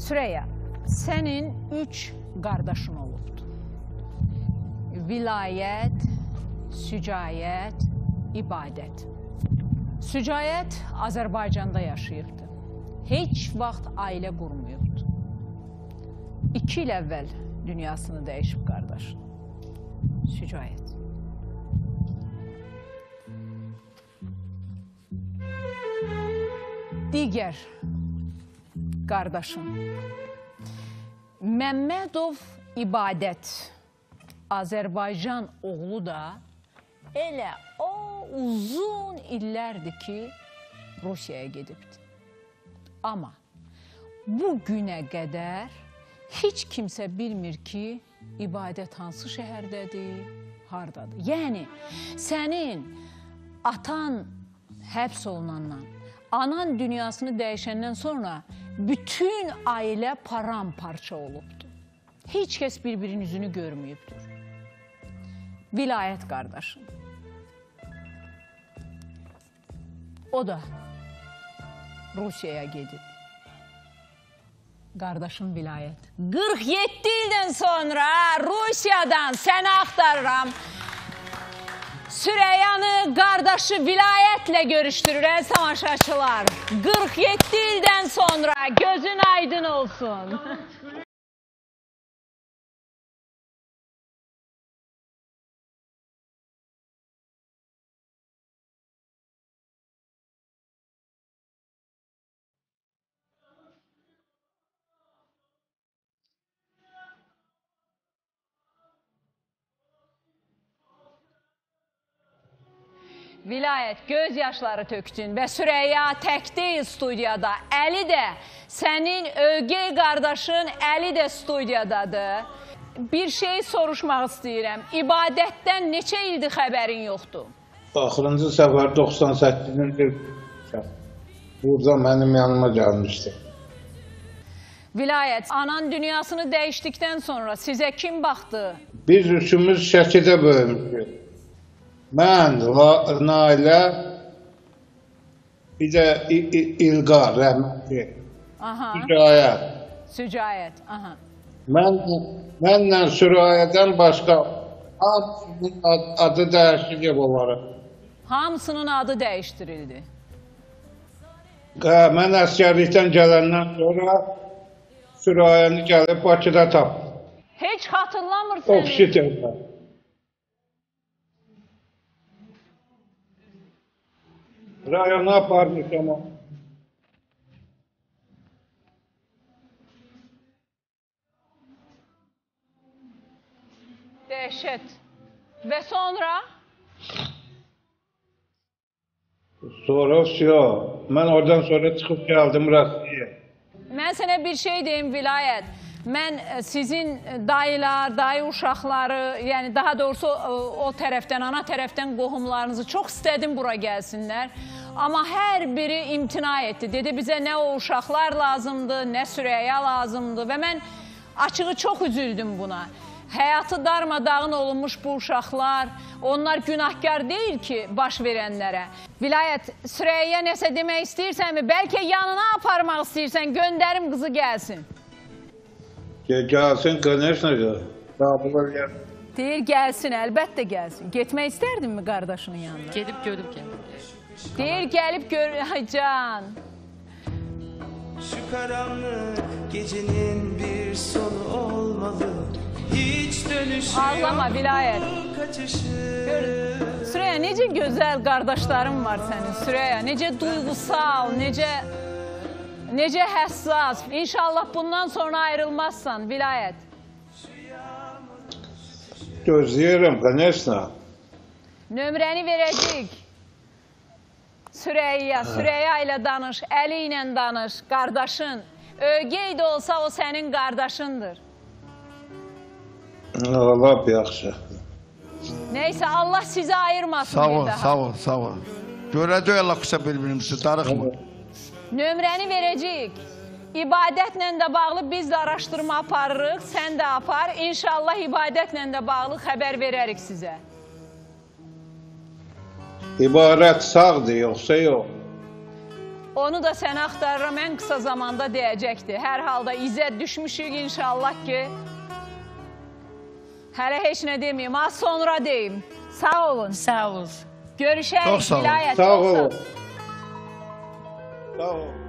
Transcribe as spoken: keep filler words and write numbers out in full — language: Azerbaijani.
Süreyya, sənin üç qardaşın olubdu. Vilayət, Sücayət, İbadət. Sücayət Azərbaycanda yaşayırdı. Heç vaxt ailə qurmayıbdı. İki il əvvəl dünyasını dəyişib qardaşın. Sücayət. Digər qardaşım Məmmədov İbadət, Azərbaycan oğlu da elə o uzun illərdir ki, Rusiyaya gedibdi. Amma bu günə qədər heç kimsə bilmir ki, İbadət hansı şəhərdədir, hardadır. Yəni, sənin atan həbs olunandan, anan dünyasını dəyişəndən sonra bütün ailə paramparça olubdur. Heç kəs bir-birinin üzünü görməyibdir. Vilayət qardaşım. O da Rusiyaya gedib. Qardaşım Vilayət. qırx yeddi ildən sonra Rusiyadan səni axtarıram. Süreyyanı qardaşı Vilayətlə görüşdürürəm tamaşaçılar. qırx yeddi ildən sonra gözün aydın olsun. Vilayət göz yaşları tökdün və Süreyya tək deyil studiyada. Əli də, sənin ögey qardaşın Əli də studiyadadır. Bir şey soruşmaq istəyirəm. İbadətdən neçə ildir xəbərin yoxdur? Axırıncı səfər doxsan səkkizin burada mənim yanıma gəlmişdi. Vilayət, anan dünyasını dəyişdikdən sonra sizə kim baxdı? Biz üçümüz Şəkidə bölmüşdük. Mən, Nailə, bir də İlqar, rəhmətli, Sücayət. Sücayət, aha. Mənlə Sürayədən başqa hamısının adı dəyişdirilib onların. Hamısının adı dəyişdirildi. Mən əsgərlikdən gələndən sonra Sürayəni gəlib Bakıda tapdım. Heç xatırlamır səni? Oksidirlər. Rayona aparmışam o. Dəhşət. Və sonra? Sonra yok. Mən oradan sonra çıxıb gəldim Rusiya. Mən sənə bir şey deyim Vilayət. Mən sizin dayılar, dayı uşaqları, yəni daha doğrusu o tərəfdən, ana tərəfdən qohumlarınızı çox istədim bura gəlsinlər. Amma hər biri imtina etdi. Dedi bizə nə o uşaqlar lazımdır, nə Süreyya lazımdır və mən açığı çox üzüldüm buna. Həyatı darmadağın olunmuş bu uşaqlar, onlar günahkar deyil ki baş verənlərə. Vilayət, Süreyya nəsə demək istəyirsənmi? Bəlkə yanına aparmaq istəyirsən, göndərim qızı gəlsin. Gəlsin, конечно, gəl. Deyir, gəlsin, əlbəttə gəlsin. Getmək istərdin mi qardaşının yanına? Gedib görüb gəl. Deyir, gəlib gör... Ay can. Şu karanlık gecenin bir sonu olmalı. Hiç dönüşü Ağlama Vilayət. Gör, Süreyya, necə gözəl qardaşlarım var sənin, Süreyya. Necə duygusal, necə... Necə həssas. İnşallah bundan sonra ayrılmazsan, Vilayət. Gözləyirəm, конечно. Nömrəni verəcək. Süreyya, Süreyya ilə danış, Əli ilə danış, qardaşın. Ögey də olsa o sənin qardaşındır. Allah yaxşı. Neysə, Allah sizi ayırmasın. Sağ ol, sağ ol, sağ ol. Görəcək Allah qısa bir-birimizi, darıxmır. Nömrəni verəcəyik. İbadətlə də bağlı biz də araşdırma aparırıq, sən də apar. İnşallah ibadətlə də bağlı xəbər verərik sizə. İbarət sağdır, yoxsa yox? Onu da səni axtarıram, ən qısa zamanda deyəcəkdir. Hər halda izə düşmüşük inşallah ki. Hələ heç nə deməyim, az sonra deyim. Sağ olun. Sağ olun. Görüşərik. Çox sağ olun. Vilayət, Sağ çox olun. Sağ olun.